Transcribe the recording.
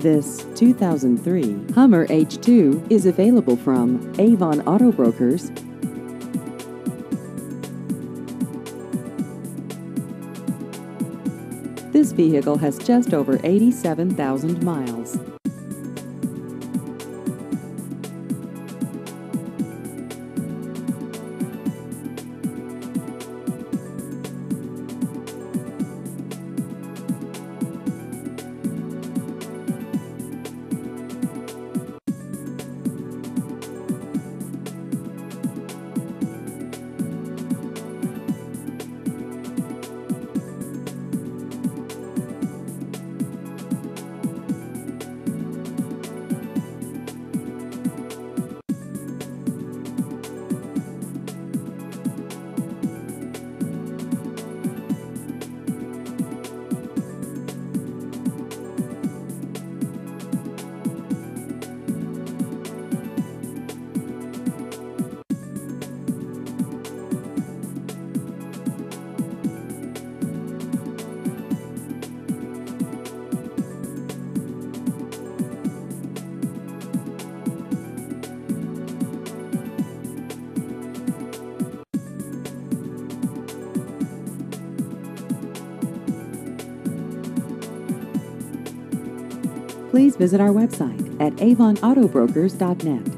This 2003 Hummer H2 is available from Avon Auto Brokers. This vehicle has just over 87,000 miles. Please visit our website at avonautobrokers.net.